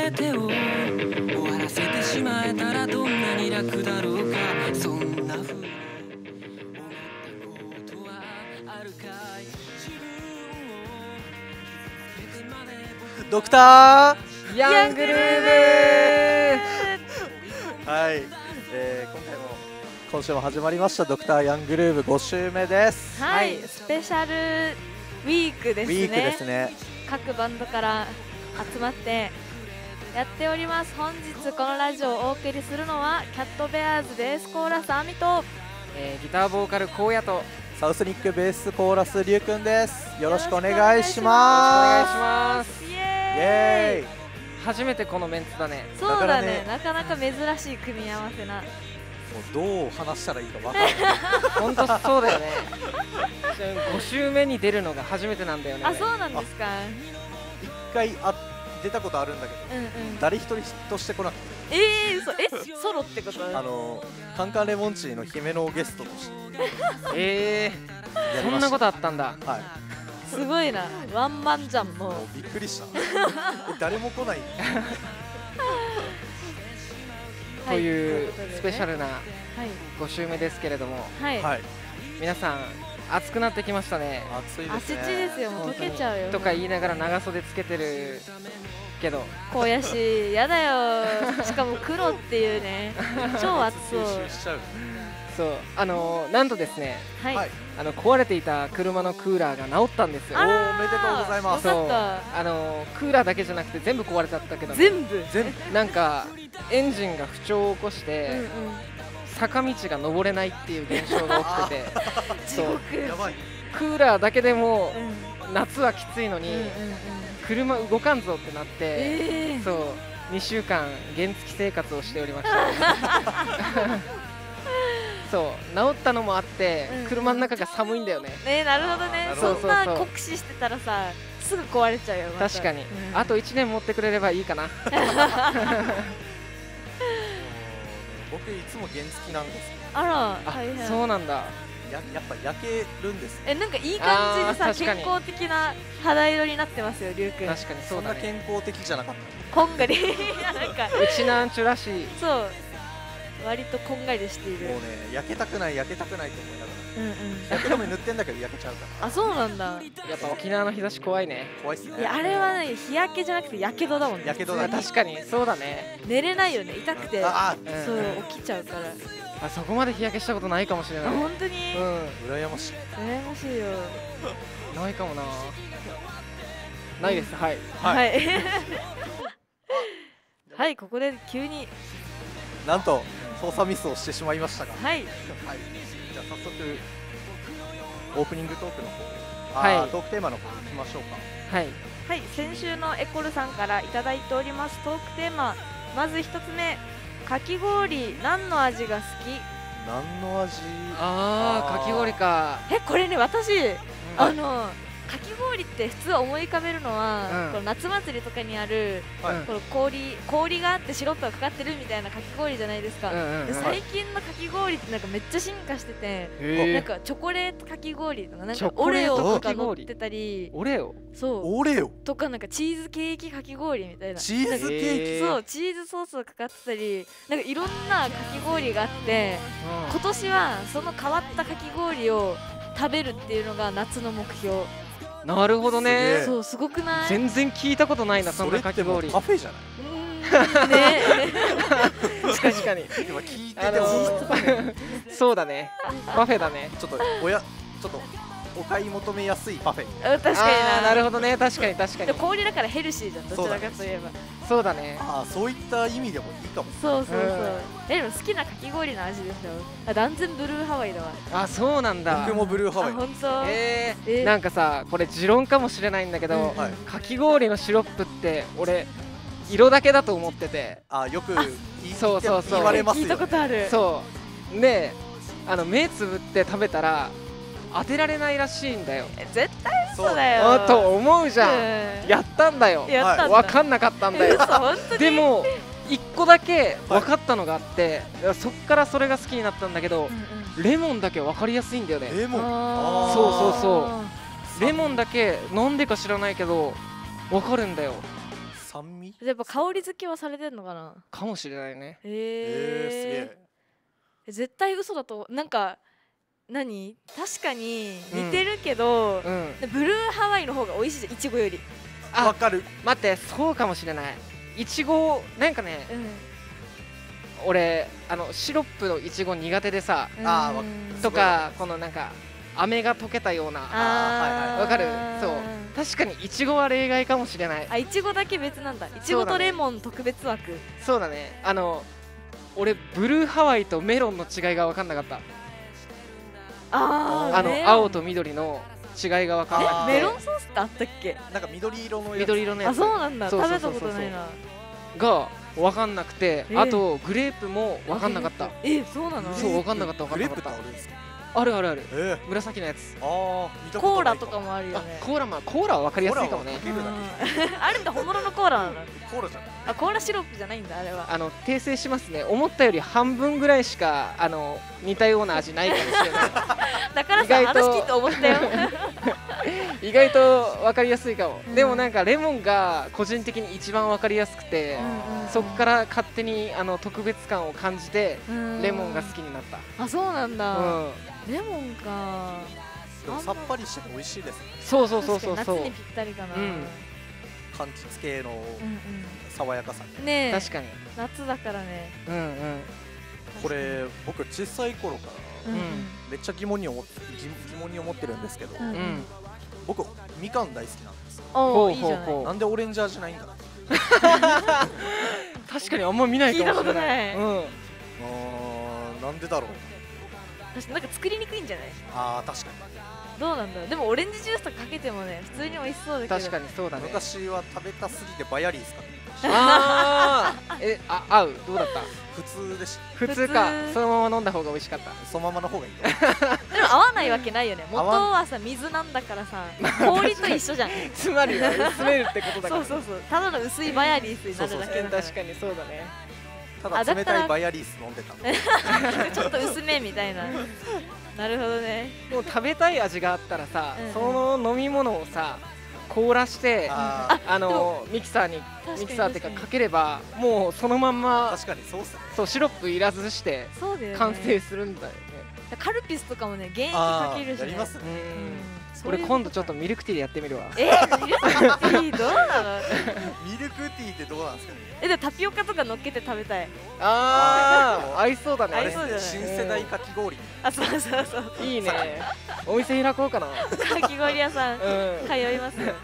べてを終わらせてしまえたらどんなに楽だろうか。そんな風に思ったことはあるかい。自分を傷つけてまでドクターヤングルーはい、今週も始まりましたドクターヤングルーヴ5週目です。 はい、スペシャルウィークですね。 ウィークですね。 各バンドから集まってやっております。本日このラジオをお送りするのはキャットベアーズベースコーラスアミと、 ギターボーカル荒野とサウスニックベースコーラスリュウくんです。よろしくお願いしおま願いします。 イす。イエーイ。 エーイ。 初めてこのメンツだね。 そうだね、 だなかなか珍しい組み合わせな。 もうどう話したらいいか分からない。 本当そうだよね。5週目に出るのが初めてなんだよね。 あ、そうなんですか。 一回出たことあるんだけど、 うんうん。 誰一人としてこなくて、 嘘、ソロってこと？ カンカンレモンチーの姫のゲストとしてやりました。 そんなことあったんだ。 はい。 すごいな、ワンマンじゃんもう。 もうびっくりした。誰も来ない。 というスペシャル。 ルなはい 5週目ですけれども、 はい。 はい。 皆さん暑くなってきましたね。 暑いです足ね。 血ですよ、もう溶けちゃうよ。 とか言いながら長袖つけてるけど、 こうやし、やだよ。しかも黒っていうね、超暑そう。 吸収しちゃう。 そうなんとですね、 はい。 はい。 壊れていた車のクーラーが治ったんですよ。 あらー、 おめでとうございますよかっクーラーだけじゃなくて全部壊れちゃったけどた。 ね、 全部。 なんかエンジンが不調を起こしうんて、 うん。 坂道が登れないっていう現象が起きててそう地獄。 やばい。 クーラーだけでもうん夏はきついのに、 うんうんうん。 車動かんぞってなって、 ーそう2週間原付生活をしておりましたそう治ったのもあって、 うん車の中が寒いんだよね。 なるほどね。 なるほどそんな酷使してたらさ、すぐ壊れちゃうよ。また確かに、 うんあと1年持ってくれればいいかな僕いつも原付なんですけあら、 あ大変。 そうなんだ。 ど、やっぱ焼けるんですね。 なんかいい感じでさ、 あー確かに健康的な肌色になってますよ、りゅうくん。 確かにそなそうんだね。 健康的じゃなかっこんがり。なんか、 うちなんちゅらしい。 そう。割とこんがりしていた。 る。 もうね、焼けたくないと思いながうんうん。 ら、焼け止め塗ってんだけど焼けちゃうからあ、そうなんだ。 やっぱ沖縄の日差し怖いね。 怖いっすね。 いや、あれはね、日焼けじゃなくてやけどだもんね。 やけどだね確かにそうだね。 寝れないよね、痛くて。 あうんそう、起きちゃうから。 あそこまで日焼けしたことないかもしれあ、 ない。 本当に羨ましい。 羨ましいよ。 ないかもな。ないです。はい。 はいはい。はい、ここで急に。 なんと操作ミスをしてしまいましたが、 はい。 はい。じゃあ早速オープニングトークの方、 はいトークテーマの方行きましょうか。 はい。 はい、先週のエコルさんからいただいておりますトークテーマ。まず一つ目、かき氷何の味が好き？ 何の味？ かき氷か。 これね、私、 うんかき氷って普通思い浮かべるのは、 うんこの夏祭りとかにある、 はいうんこの氷があってシロップがかかってるみたいなかき氷じゃないですか。 うんうんうんで最近のかき氷ってなんかめっちゃ進化してて、 へーなんかチョコレートかき氷とかなんチかオレョコレートオとか乗っかき氷てたり、 オレオ。 そうオレオ、 とかなんかチーズケーキかき氷みたいな。 チーズケーキ。 へーそう、チーズソースがかかってたり、なんかいろんなかき氷があって、今年はその変わったかき氷を食べるっていうのが夏の目標。 なるほどすげえね。 そう、すごくない？ 全然聞いたことないな、そんなかき氷。 カフェじゃない？ ね。 確かに。 今聞いててもそうだね。パフェだね。 ちょっとお買い求めやすいパフェ。 確かになるほどね。確かに確かにでも。氷だからヘルシーじゃん、どちらかといえば。 そうだね。 そういった意味でもいいかも。 そうそうそううん。 でも好きなかき氷の味ですよ。断然ブルーハワイだわ。 あ、そうなんだ僕。もブルーハワイ。 本当。 なんかさ、これ持論かもしれないんだけど、 はい。 かき氷のシロップって俺色だけだと思ってて、 よくそうそうそう言われます聞いたよね。 ことある。 そうで目つぶって食べたら当てられないらしいんだよ。 絶対嘘だよ。 と思うじゃん。 うんやったんだよ。 やったんだ。 わかんなかったんだよ。 嘘、本当に。 でも1個だけ分かったのがあって、そっからそれが好きになったんだけど、レモンだけ分かりやすいんだよね。 レモン。 そうそうそうレモンだけなんでか知らないけど分かるんだよ。 酸酸味。 やっぱ香り付けはされてんのかな。 かもしれないね。 すげえ。 絶対嘘だと。なんか何、確かに似てるけど、 うん。 ブルーハワイの方が美味しいじゃん、いちごより。 あわかる。 待って、そうかもしれない。いちごなんかね、俺シロップのいちご苦手でさ、 あーとかこのなんか飴が溶けたような、わかる。そう確かにいちごは例外かもしれない。 あ、いちごだけ別なんだ。いちごとレモン特別枠。 そうだね。俺ブルーハワイとメロンの違いが分かんなかった。青と緑の違いが分かんなくて。 メロンソースってあったっけ。 なんか緑色のやつ。 緑色のやつ。 あ、そうなんだ。 そう食そうそうそうべたことないな。 が分かんなくて、あとグレープも分かんなかった。 そうなの。 そう分かんなかった。 グレープってあるんですか。 あるあるある。紫のやつ。 コーラとかもあるよね。 コーラは分かりやすいかもね。 あるんだ、本物のコーラなの。 コーラじゃない。 あ、コーラシロップじゃないんだ、あれは。 訂正しますね。思ったより半分ぐらいしか似たような味ないかもしれない。 だからさ、話聞いて思ったよ。 意外と分かりやすいかも。でもなんかレモンが個人的に一番分かりやすくて、そこから勝手に特別感を感じてレモンが好きになった。 あ、そうなんだ。レモンか。 でもさっぱりしてて美味しいですね。 そうそうそうそう。 夏にぴったりかな。 柑橘系の爽やかさ。 ねえ。 確かに。 夏だからね。 これ僕小さい頃からめっちゃ疑問に思ってるんですけど、僕みかん大好きなんですよ。 お、いいじゃない。 なんでオレンジ味ないんだ。 確かにあんま見ないかもしれない。 なんでだろう。 なんか作りにくいんじゃない。 ああ、確かに。 どうなんだろう。でもオレンジジュースとかかけてもね、普通に美味しそうだけど。 確かにそうだね。 昔は食べたすぎてバヤリーズかね。 合う。どうだった。 普通でした。 普通か。そのまま飲んだ方が美味しかった。 そのままの方がいい。 でも合わないわけないよね。元はさ、水なんだからさ、氷と一緒じゃん。 つまりは薄めるってことだから。 そう。ただの薄いバヤリースになるだけだから。 確かにそうだね。 ただ冷たいバヤリース飲んでた。 ちょっと薄めみたいな。なるほどね。 もう食べたい味があったらさ、その飲み物をさ凍らしてミキサーってかかければもうそのまんま。 確かにそうっすね。 そう、シロップいらずして完成するんだよね。 カルピスとかもね、原液かけるしね。 俺今度ちょっとミルクティーでやってみるわ。 ミルクティーどうなの。 ミルクティーってどうなんですかね。 でもタピオカとか乗っけて食べたい。 合いそうだね。 合いそうじゃない。 新世代かき氷。 あ、そう。 いいね。お店開こうかな。 かき氷屋さん通いますよ。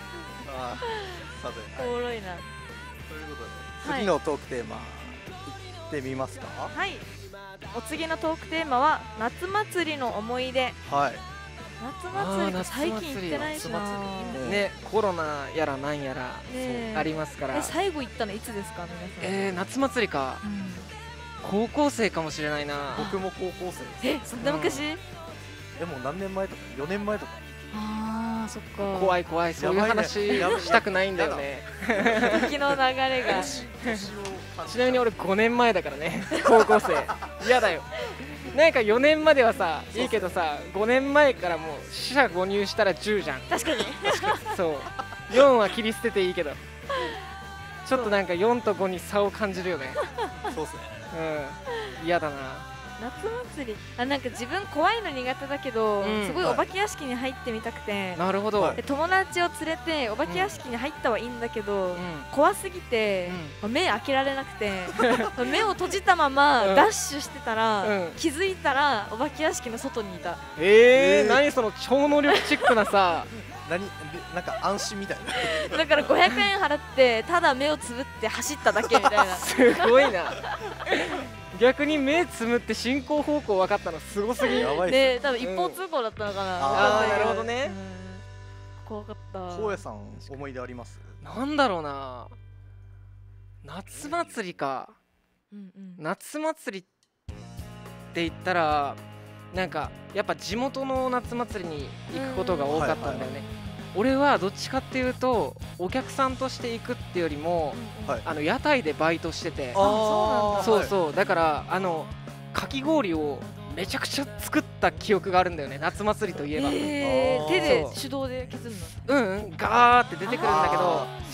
おもろいな。 ということで次のトークテーマいってみますか。 はい。お次のトークテーマは夏祭りの思い出。 はい。 夏祭り最近行ってないしな。 ね、コロナやらなんやらありますから。 最後行ったのいつですか皆さん。 夏祭りか。高校生かもしれないな。 僕も高校生です。 そんな昔。 でも何年前とか4年前とか。 ああ、そっか。 怖い。そういう話したくないんだよね。 時の流れが。 ちなみに俺5年前だからね。高校生。嫌だよ。なんか4年まではさいいけどさ、5年前からもう四捨五入したら10じゃん。 確かに。 そう4は切り捨てていいけど、ちょっとなんか4と5に差を感じるよね。 そうっすね。 嫌だな。 夏祭り、なんか自分怖いの苦手だけど、すごいお化け屋敷に入ってみたくて。 なるほど。 友達を連れてお化け屋敷に入ったはいいんだけど、怖すぎて目開けられなくて、目を閉じたままダッシュしてたら、気づいたらお化け屋敷の外にいた。 何その超能力チックなさ。 なんか安心みたいな。 だから500円払ってただ目をつぶって走っただけみたいな。 すごいな。逆に目つむって進行方向分かったのすごすぎ。 で、多分一方通行だったのかな。 なるほどね。 怖かった。 荒野さん思い出あります？ なんだろうな。夏祭りか。夏祭りって言ったらなんかやっぱ地元の夏祭りに行くことが多かったんだよね。俺はどっちかっていうとお客さんとして行くってよりも屋台でバイトしてて。そうだからかき氷をめちゃくちゃ作った記憶があるんだよね、夏祭りといえば。 手で手動で削るの？ ガーって出てくるんだけど、そう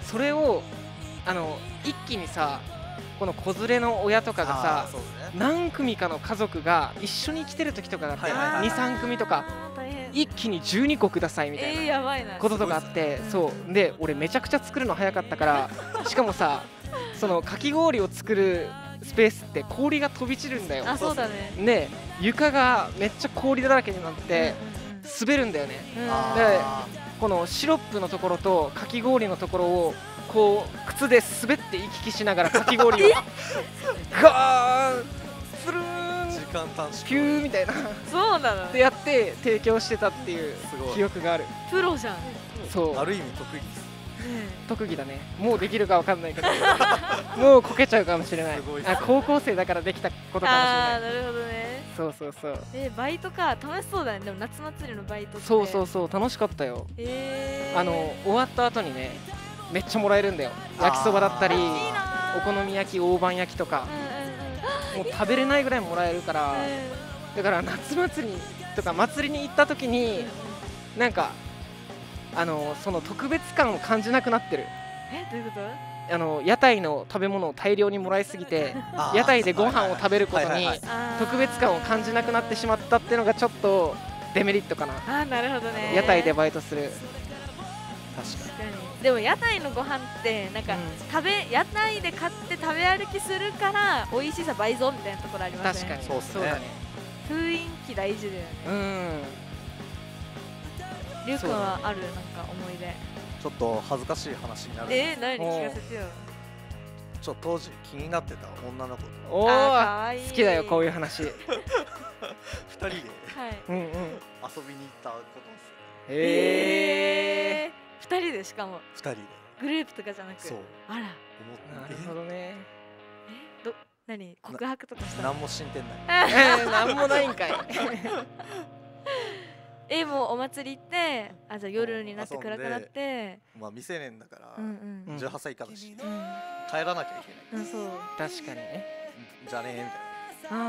それを一気にさこの子連れの親とかがさ、何組かの家族が一緒に来てる時とかがあって、2、3組とか一気に12個くださいみたいなこととかあって、そうで俺めちゃくちゃ作るの早かったから、しかもさそのかき氷を作るスペースって氷が飛び散るんだよ。 そうだね。 で床がめっちゃ氷だらけになって滑るんだよね。でこのシロップのところとかき氷のところをこう靴で滑って行き来しながらかき氷をガーンスルーン時間短縮ピューみたいなそうなのってやって提供してたっていう記憶がある。 プロじゃん。 そうある意味得意です。 特技だね。もうできるかわかんないけどもうこけちゃうかもしれない。高校生だからできたことかもしれない。 ああなるほどね。 そうそうそう。 バイトか楽しそうだね。でも夏祭りのバイトって。 そうそうそう楽しかったよ。終わった後にねめっちゃもらえるんだよ。焼きそばだったりお好み焼き大判焼きとか、もう食べれないぐらいもらえるから、だから夏祭りとか祭りに行った時になんかその特別感を感じなくなってる。 どういうこと？ 屋台の食べ物を大量にもらいすぎて屋台でご飯を食べることに特別感を感じなくなってしまったっていうのがちょっとデメリットかな。 なるほどね。 屋台でバイトする。 確かに。 でも屋台のご飯ってなんか屋台で買って食べ歩きするから美味しさ倍増みたいなところありますね。 確かにそうですね。 雰囲気大事だよね。りゅうくんはあるなんか思い出？ ちょっと恥ずかしい話になる。 何聞かせてよ。 ちょっと当時気になってた女の子と。 おー好きだよこういう話。2 人で遊びに行ったことです。 2人でしかも。 2人で。 グループとかじゃなく。そう。あら。 なるほどね。 何告白とかした？ 何も進展ない。 何もないんかい。 もうお祭り行ってじゃあ夜になって暗くなって未成年だから18歳以下だし帰らなきゃいけない。 そう確かにね。 じゃねえみたい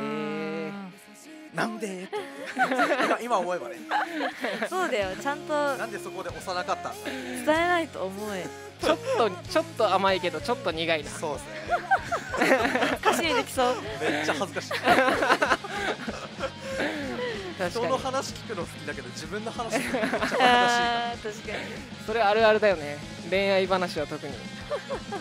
な。なんで今思えばね。 そうだよちゃんとなんでそこで幼かったんだ。 伝えないと思え。 ちょっと甘いけどちょっと苦いな。 そうですね。 歌詞にできそう。 めっちゃ恥ずかしい。人の話聞くの好きだけど自分の話聞くのめっちゃ恥ずかしいから。 確かに。 それあるあるだよね。恋愛話は特に。 そう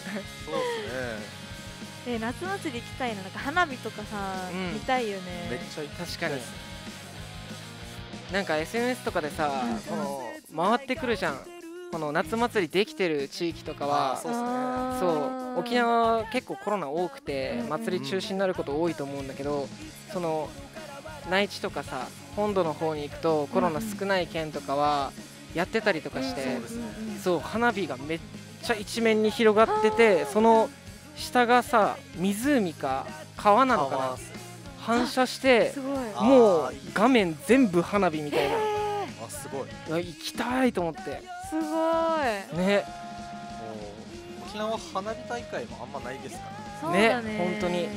ですね。 夏祭り行きたいな。なんか花火とかさ見たいよね。 めっちゃ確かに。なんか SNS とかでさこの回ってくるじゃん。この夏祭りできてる地域とかはそう沖縄は結構コロナ多くて祭り中止になること多いと思うんだけど、その内地とかさ本土の方に行くとコロナ少ない県とかはやってたりとかして、そう花火がめっちゃ一面に広がってて、その下がさ湖か川なのかな反射してもう画面全部花火みたいな。 すごい。 行きたいと思って。 すごいね。 沖縄花火大会もあんまないですからね。本当にやらない。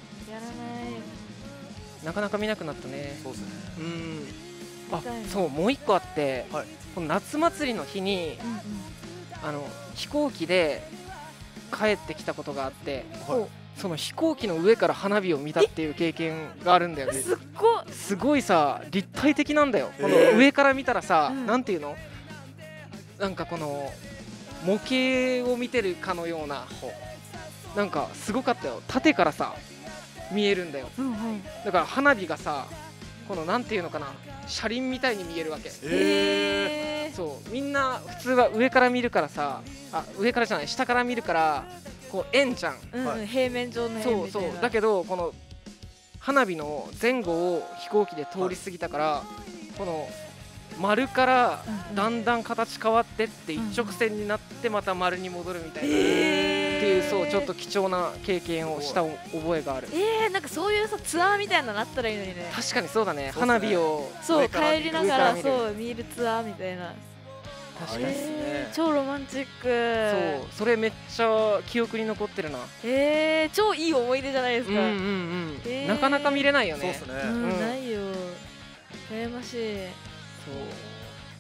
なかなか見なくなったね。 そうですね。 そうもう一個あって、この夏祭りの日に飛行機で帰ってきたことがあって、その飛行機の上から花火を見たっていう経験があるんだよね。すごいさ立体的なんだよ。この上から見たらさ、なんていうの、なんかこの模型を見てるかのような、なんかすごかったよ。縦からさ見えるんだよ。だから花火がさこのなんていうのかな、車輪みたいに見えるわけ。そうみんな普通は上から見るからさ、上からじゃない下から見るからこう円じゃん、 平面上の円みたいな。 そうだけどこの花火の前後を飛行機で通り過ぎたから、この丸からだんだん形変わってって一直線になってまた丸に戻るみたいな、っていうそうちょっと貴重な経験をした覚えがある。 なんかそういうさツアーみたいなのあったらいいのにね。 確かにそうだね。花火をそう帰りながらそう見るツアーみたいな。 確かに超ロマンチック。 そうそれめっちゃ記憶に残ってるな。 超いい思い出じゃないですか。なかなか見れないよね。 そうですね。 ないよ。羨ましい。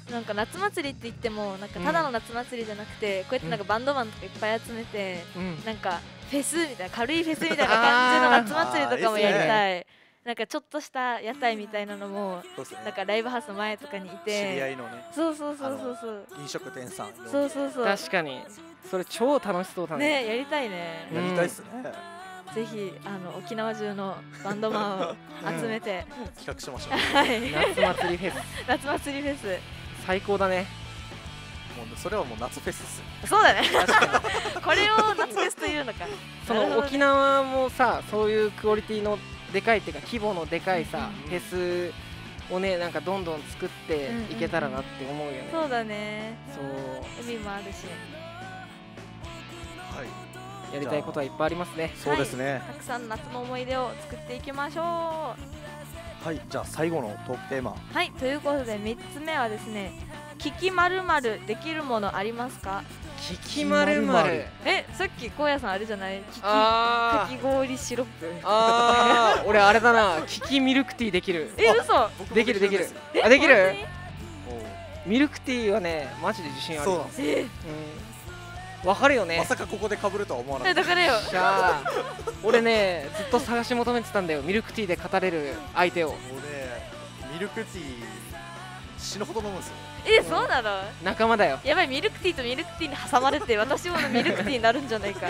なんか夏祭りって言ってもなんかただの夏祭りじゃなくて、こうやってなんかバンドマンとかいっぱい集めて、なんかフェスみたいな軽いフェスみたいな感じの夏祭りとかもやりたい。なんかちょっとした屋台みたいなのも、なんかライブハウスの前とかにいて、 知り合いのね、 そう飲食店さん、 そう確かにそれ超楽しそうだね。 やりたいね。 やりたいっすね。 ぜひ沖縄中のバンドマンを集めて企画しましょう。 はい、 夏祭りフェス。 夏祭りフェス最高だね。 もうそれはもう夏フェスっす。 そうだね。これを夏フェスというのか。 その沖縄もさ、そういうクオリティのでかいっていうか規模のでかいさ、フェスをね、なんかどんどん作っていけたらなって思うよね。 そうだね。 そう海もあるし、 はい、 やりたいことはいっぱいありますね。 そうですね、 たくさん夏の思い出を作っていきましょう。 はい、じゃあ最後のトークテーマ。 はい、ということで3つ目はですね、聞き〇〇できるものありますか？ 聞き〇〇。 さっき荒野さんあれじゃない？かき氷シロップ。 俺あれだな、聞きミルクティーできる。 嘘？ できる。あ、できる？ミルクティーはね、マジで自信ある。 そうなんですよ。 わかるよね。 まさかここで被るとは思わなかった。 だからよ。 俺ね、ずっと探し求めてたんだよ、ミルクティーで語れる相手を。 もうね、ミルクティー死ぬほど飲むんですよ。 そうなの？ 仲間だよ。 やばい、ミルクティーとミルクティーに挟まれて私もミルクティーになるんじゃないか。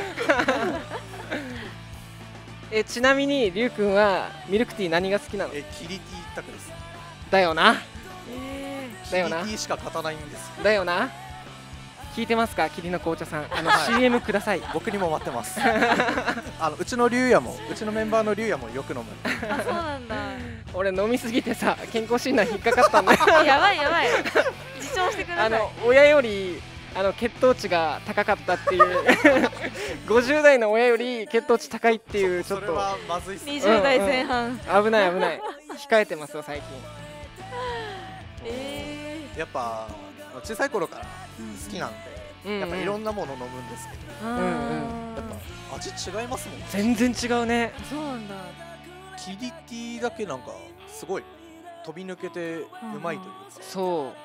ちなみにりゅうくんはミルクティー何が好きなの？ キリティ一択です。 だよな。 キリティしか勝たないんです。 だよな。聞いてますか、霧の紅茶さん。CM ください。 僕にも待ってます。うちの龍也も、うちのメンバーの龍也もよく飲む。 あ、そうなんだ。 俺飲みすぎてさ、健康診断引っかかったんだよ。 やばい。自重してください。 親より血糖値が高かったっていう50代の親より血糖値高いっていう、ちょっとそれはまずいっす。 20代前半、 危ない控えてますよ最近。 やっぱ小さい頃から好きなんで、やっぱいろんなもの飲むんですけど、やっぱ味違いますもんね。 全然違うね。 そうなんだ。 キリティだけなんかすごい飛び抜けてうまいというか。 そう、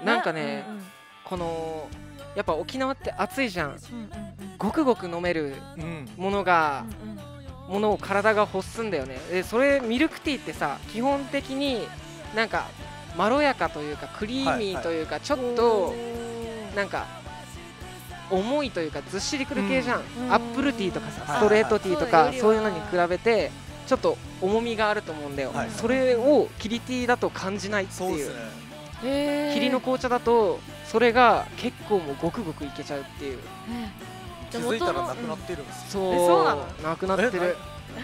なんかね、このやっぱ沖縄って暑いじゃん。ごくごく飲めるものが、ものを体が欲すんだよね。それミルクティーってさ、基本的になんかまろやかというかクリーミーというか、ちょっとなんか重いというかずっしりくる系じゃん。アップルティーとかさ、ストレートティーとかそういうのに比べてちょっと重みがあると思うんだよ。それをキリティーだと感じないっていう。霧の紅茶だとそれが結構もうごくごくいけちゃうっていう。 気づいたらなくなってるんです。 そうなの？なくなってる。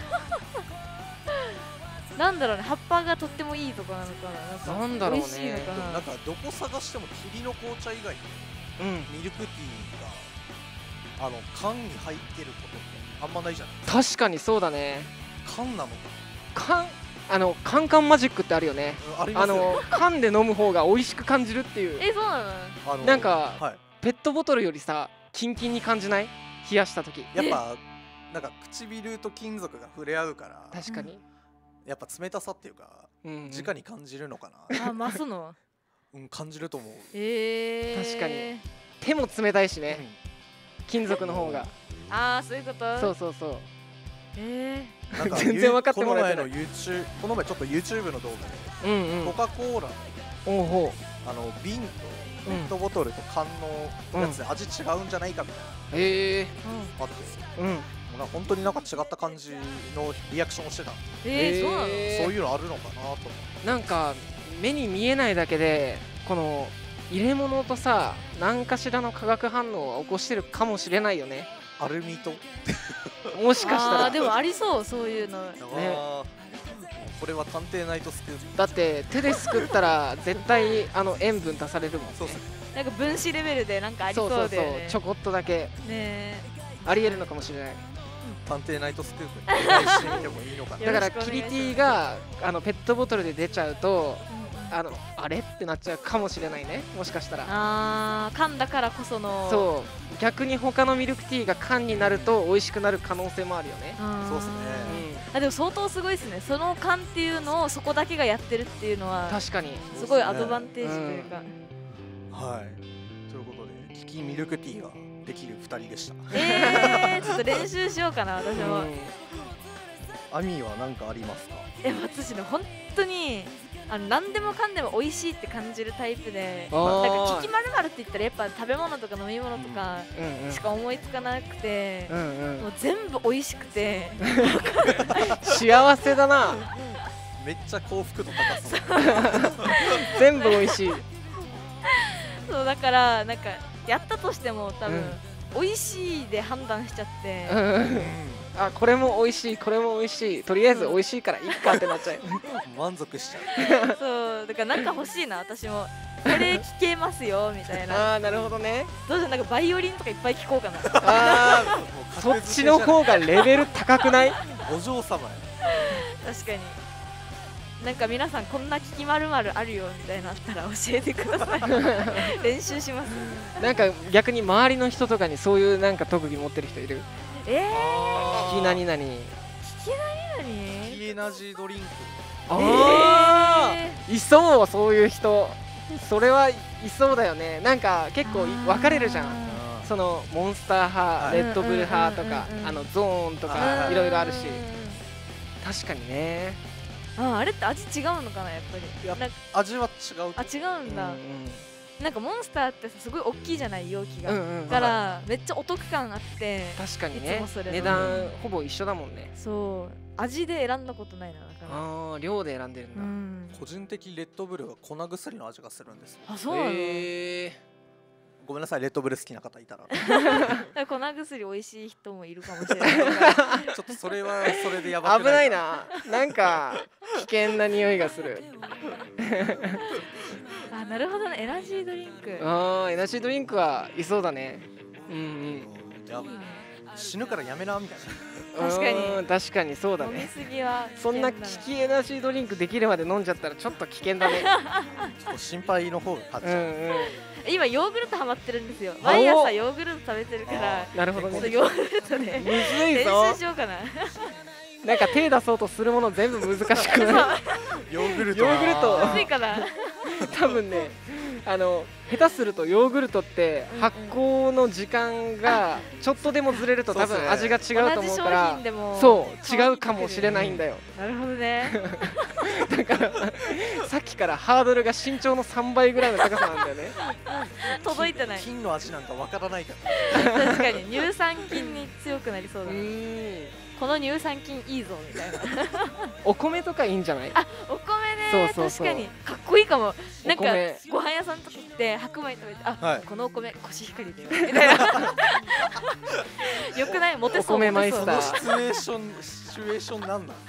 なんだろうね、葉っぱがとってもいいとかなのかな。 なんだろうね。 なんかどこ探しても霧の紅茶以外にミルクティーが缶に入ってることってあんまないじゃないですか。 確かにそうだね。 缶なのか。カンカンマジックってあるよね。缶で飲む方が美味しく感じるっていう。 そうなの？ なんかペットボトルよりさ、キンキンに感じない？冷やした時。 やっぱなんか唇と金属が触れ合うから。 確かに。 やっぱ冷たさっていうか、直に感じるのかな。 増すの？ 感じると思う。 確かに。手も冷たいしね。金属の方が。 そういうこと？ そう。 なんか全然分かってもらえない。 この前ちょっと YouTube の動画でコカ・コーラの瓶とペットボトルと缶のやつで味違うんじゃないかみたいなあって、本当になんか違った感じのリアクションをしてた。 そうなの？そういうのあるのかなと。 なんか目に見えないだけでこの入れ物とさ、何かしらの化学反応を起こしてるかもしれないよね。 アルミともしかしたら。 でもありそう、そういうのね。 これは探偵ナイトスクープだって、手ですくったら絶対塩分足されるもんね。 なんか分子レベルでなんかありそうだよね。 ちょこっとだけありえるのかもしれない。 探偵ナイトスクープにお願いしてみてもいいのかな。 だからキリティがペットボトルで出ちゃうと、あれってなっちゃうかもしれないね。もしかしたら缶だからこその。 そう、逆に他のミルクティーが缶になると美味しくなる可能性もあるよね。 そうですね。 でも相当すごいですね。その缶っていうのをそこだけがやってるっていうのは確かにすごいアドバンテージというか、 はいということでキキミルクティーができる2人でした。 ちょっと練習しようかな私も。 アミーは何かありますか？ 私ね本当に何でもかんでも美味しいって感じるタイプで、なんかキキまるまるって言ったらやっぱ食べ物とか飲み物とかしか思いつかなくて、もう全部美味しくて幸せだな。 めっちゃ幸福度高そう全部美味しい。 そうだからなんかやったとしても多分、美味しいで判断しちゃって、 あこれも美味しいこれも美味しいとりあえず美味しいからいっかってなっちゃう。 満足しちゃうそうだからなんか欲しいな私もこれ聴けますよみたいな。 なるほどね。 どうしよう、なんかバイオリンとかいっぱい聴こうかな。 そっちの方がレベル高くない？ お嬢様や。 確かに。なんか皆さんこんな聞きまるまるあるよみたいなあったら教えてください。練習します。 なんか逆に周りの人とかにそういうなんか特技持ってる人いる？聞き何々。聞き何々？ 聞きエナジードリンク。 いそうそういう人。それはいそうだよね。なんか結構分かれるじゃん。そのモンスター派、レッドブル派とかゾーンとかいろいろあるし。確かにね。 あれって味違うのかなやっぱり。 味は違う。 違うんだ。なんかモンスターってすごい大きいじゃない容器が。だからめっちゃお得感あって。 確かにね。値段ほぼ一緒だもんね。 そう味で選んだことないな。だから量で選んでるんだ。個人的レッドブルは粉薬の味がするんです。 あそうなの？ ごめんなさいレッドブル好きな方いたら。 粉薬美味しい人もいるかもしれない。 ちょっとそれはそれでやばくない？ 危ないな。なんか危険な匂いがする。 なるほどね。エナジードリンク。 エナジードリンクはいそうだね。 死ぬからやめなみたいな。 確かにそうだね。 飲みすぎはそんな危機エナジードリンクできるまで飲んじゃったらちょっと危険だね。 ちょっと心配の方が勝っちゃう。 今ヨーグルトハマってるんですよ。毎朝ヨーグルト食べてるから。 なるほどね。 ヨーグルトでむずいぞ。 練習しようかな。 なんか手出そうとするもの全部難しくない？ ヨーグルトむずいかな。 多分ね下手するとヨーグルトって発酵の時間がちょっとでもずれると多分味が違うと思うからそう違うかもしれないんだよ。 なるほどね。 だからさっきからハードルが身長の3倍ぐらいの高さなんだよね。 届いてない。 菌の味なんかわからないから。確かに乳酸菌に強くなりそうだね。この乳酸菌いいぞみたいな。 お米とかいいんじゃない？ お米ね。確かにかっこいいかも。なんかご飯屋さんとか行って白米食べてこのお米コシヒカリだよみたいな。よくない？モテそう。 お米マイスター。 シチュエーションなんだ。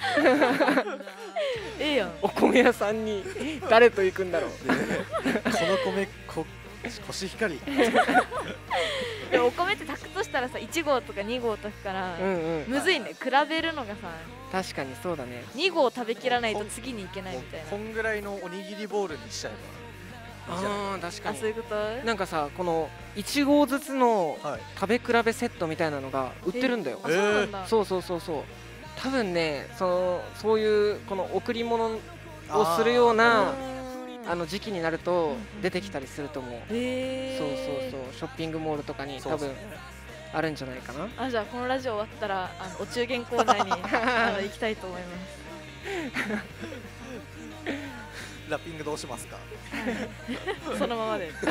やん。 お米屋さんに誰と行くんだろう。この米コシヒカリ。 でもお米って炊くとしたらさ1合とか2合炊くからむずいね。比べるのがさ。 確かにそうだね。 2合食べきらないと次に行けないみたいな。 こんぐらいのおにぎりボールにしちゃえば。 確かに。 そういうこと？ なんかさこの1合ずつの食べ比べセットみたいなのが売ってるんだよ。そうそうそうそう。多分ねそういうこの贈り物をするような時期になると出てきたりすると思う。そうそうそう。ショッピングモールとかに多分あるんじゃないかな。 じゃあこのラジオ終わったらお中元コーナーに行きたいと思います。 ラッピングどうしますか？ そのままで。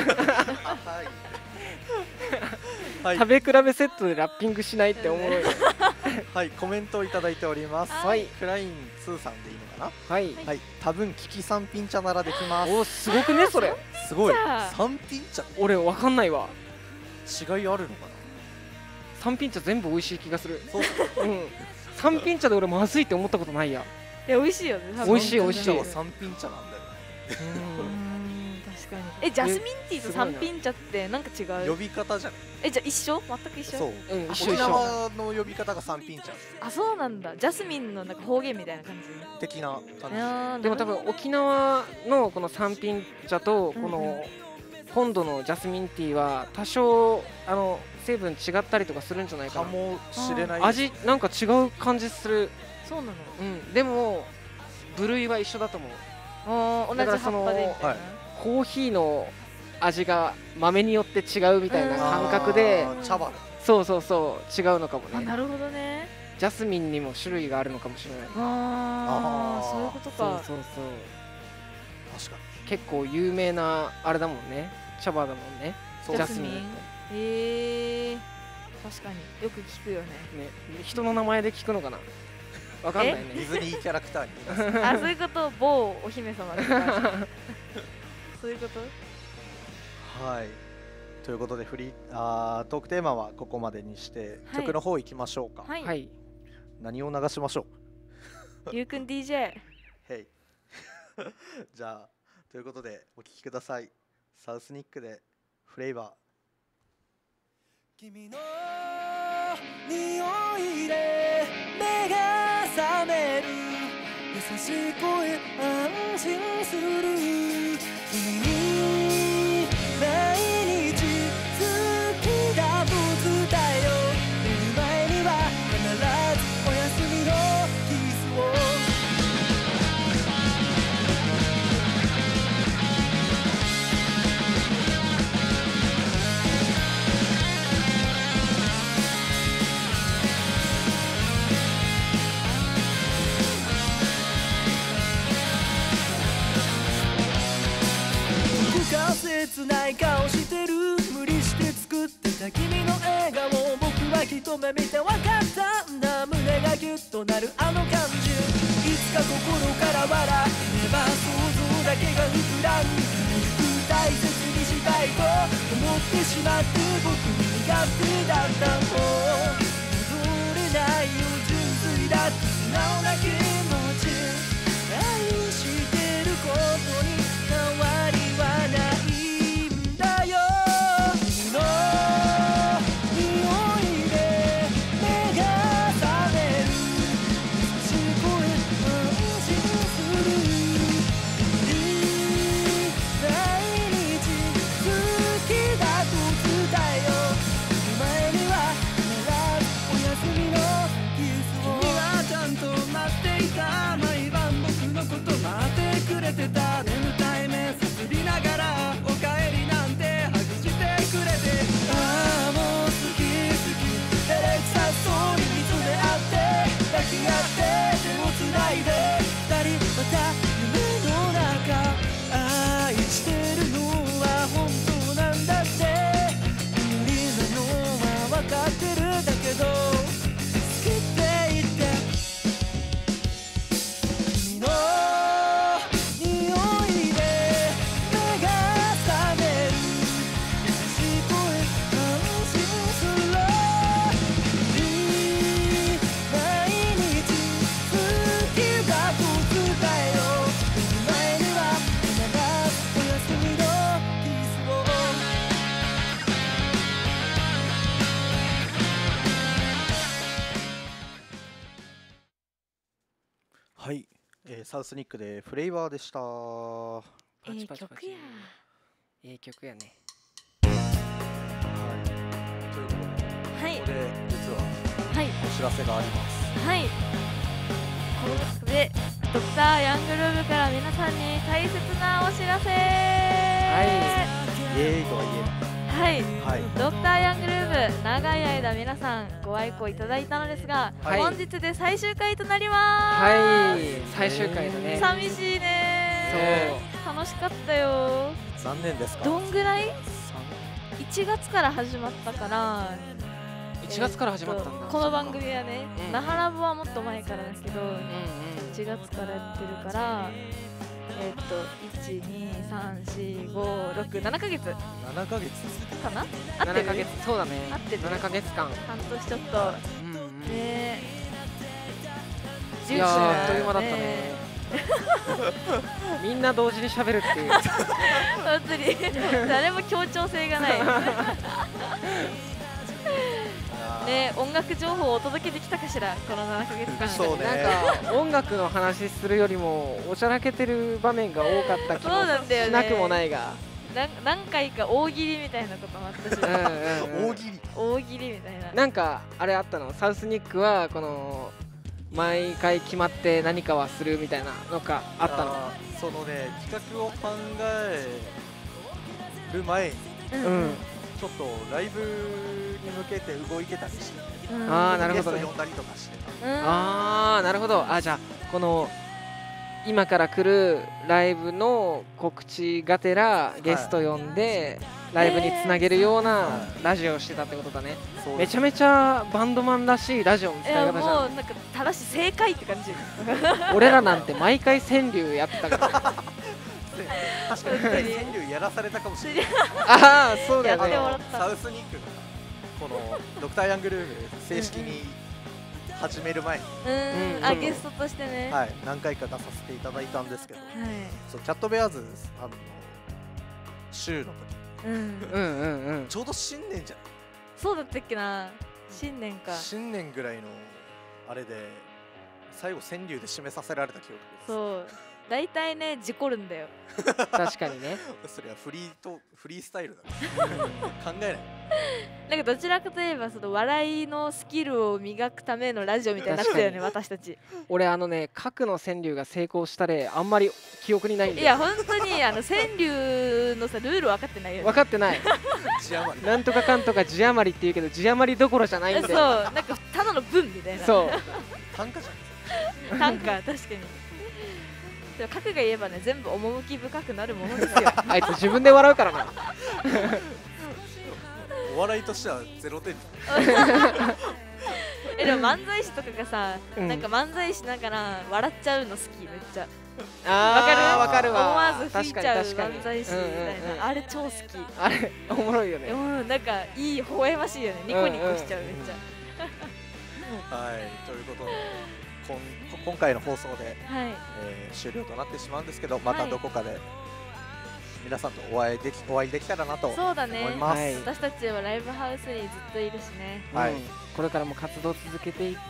食べ比べセットでラッピングしないっておもろい。 はい、コメントをいただいております。はい、クライン2さんでいいのかな？はい、多分キキ3品茶ならできます。 お、すごくねそれ。 すごい。3品茶。 俺わかんないわ。 違いあるのかな ？3品茶全部美味しい気がする。そう。3品茶で俺まずいって思ったことないや。 いや美味しいよね。 美味しい美味しい。 3品茶なんだよ。 確かに。ジャスミンティーと3品茶ってなんか違う？ 呼び方じゃん。 じゃあ一緒？全く一緒？ そう。沖縄の呼び方が3品茶。 そうなんだ。ジャスミンのなんか方言みたいな感じ的な感じ。でも多分沖縄のこの3品茶とこの本土のジャスミンティーは多少成分違ったりとかするんじゃないかな。 かもしれない。 味なんか違う感じする。 そうなの。 でも部類は一緒だと思う。 同じ葉っぱでみたいな。 コーヒーの味が豆によって違うみたいな感覚で、 茶葉。 そうそうそう違うのかもね。 なるほどね。 ジャスミンにも種類があるのかもしれない。 そういうことか。 そう確かに結構有名なあれだもんね、茶葉だもんね、ジャスミン。 確かによく聞くよね。 人の名前で聞くのかな、わかんないね。 ディズニーキャラクターに。 そういうこと。某お姫様とかそういうこと。 はい、ということでトークテーマはここまでにして、曲の方行きましょうか。 はい。 何を流しましょう。ゆうくん DJ。 へい。じゃあということでお聴きください。サウスニックでフレーバー。 君の匂いで目が覚める、優しい声安心する。君に毎日好きだと伝えよう。寝る前には必ずおやすみのキスを。切ない顔してる。無理して作ってた君の笑顔、僕は一目見て分かったんだ。胸がギュッとなるあの感じ、いつか心から笑えれば想像だけが膨らむ。大切にしたいと思ってしまって、僕に苦手だったの。戻れないよ純粋だって素直な気持ち、愛してることに変わりはない。眠たい目さすりながらおかえりなんてハグしてくれて、ああもう好き好き照れくさそうに見つめ合って抱き合って手をつないで二人また夢の中、愛してるのは本当なんだって、無理なのは分かってるだけど好きって言って君のはい、サウスニックでフレーバーでした。 いい曲や。 いい曲やね。 はい、ということで、ここで実はお知らせがあります。 はい。ここでドクターヤングルームから皆さんに大切なお知らせ。 はい。イエーイとは言えない。 はい、ドクターヤングルーム長い間皆さんご愛顧いただいたのですが、本日で最終回となります。 はい、最終回だね。 寂しいね。楽しかったよ。 残念ですか。 どんぐらい？1月から始まったから。 1月から始まったんだ。 この番組はね、ナハラボはもっと前からだけど、1月からやってるから。1、2、3、4、5、6、7ヶ月 7ヶ月かな。 7ヶ月、そうだね。 合ってる。 7ヶ月間、 半年ちょっとね。 いやー、あっという間だったね。みんな同時に喋るっていう本当に誰も協調性がないね。音楽情報をお届けできたかしら、この7ヶ月間。 そうね。 なんか音楽の話するよりもおちゃらけてる場面が多かった気もしなくもないが、 何回か大喜利みたいなこともあったし大喜利みたいな。 なんかあれあったの？サウスニックはこの毎回決まって何かはするみたいなのがあったの？ そのね、企画を考える前に、ちょっとライブに向けて動いてたりして、 ああなるほどね。 ゲスト呼んだりとかしてた。 ああなるほど。じゃあこの今から来るライブの告知がてらゲスト呼んでライブにつなげるようなラジオをしてたってことだね。めちゃめちゃバンドマンらしいラジオの使い方じゃん。 もうなんか正しい正解って感じ。 俺らなんて毎回川柳やってたから。 確かに川柳やらされたかもしれない。 ああそうだよね。 サウスニックがこのドクターヤングルーム正式に始める前にゲストとしてね、 何回か出させていただいたんですけど、そうキャットベアーズ週の時、ちょうど新年じゃない？ そうだったっけな。新年か。 新年ぐらいのあれで最後川柳で締めさせられた記憶です。 そう。大体ね事故るんだよ。 確かにね。 それはフリースタイルだから考えない。 なんかどちらかといえばその笑いのスキルを磨くためのラジオみたいになってたよね私たち。 俺核の川柳が成功した例あんまり記憶にないんだよ。 いや本当に川柳のさルール分かってないよね。 分かってない。なんとかかんとか字余りって言うけど字余りどころじゃないんだよ。 そうなんかただの文みたいな。 そう。 短歌じゃん。短歌確かに。核が言えばね全部趣深くなるものですよ。 あいつ自分で笑うからな。 お笑いとしては0点。 でも漫才師とかがさ、なんか漫才しながら笑っちゃうの好きめっちゃ。 わかるわ。 思わず吹いちゃう漫才師みたいなあれ超好き。 あれおもろいよね。 なんかいい微笑ましいよね。ニコニコしちゃうめっちゃ。はいということで。今回の放送で、終了となってしまうんですけど、またどこかで皆さんとお会いできたらなと思います。 そうだね。私たちはライブハウスにずっといるしね。 これからも活動続けていって、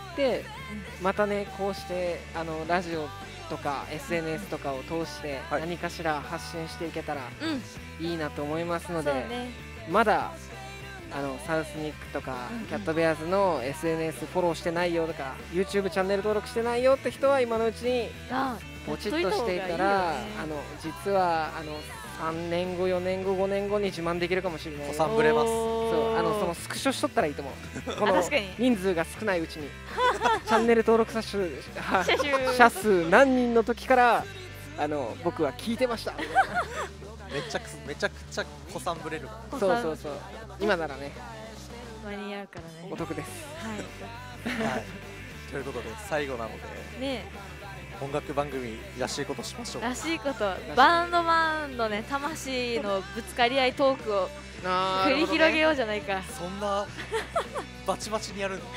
またねこうしてラジオとか SNS とかを通して何かしら発信していけたらいいなと思いますので、まだサウスニックとかキャットベアーズの SNS フォローしてないよとか YouTube チャンネル登録してないよって人は今のうちにポチッとしていたら実は3年後4年後5年後に自慢できるかもしれない。 子さんぶれます。 そうそのスクショしとったらいいと思う。この人数が少ないうちにチャンネル登録者数何人の時から僕は聞いてました。 めちゃくちゃ子さんぶれる。 そう今ならね間に合うからねお得です。 はいということで最後なので音楽番組らしいことしましょう。 らしいことバンドマンのね魂のぶつかり合いトークを繰り広げようじゃないか。 そんなバチバチにやるの？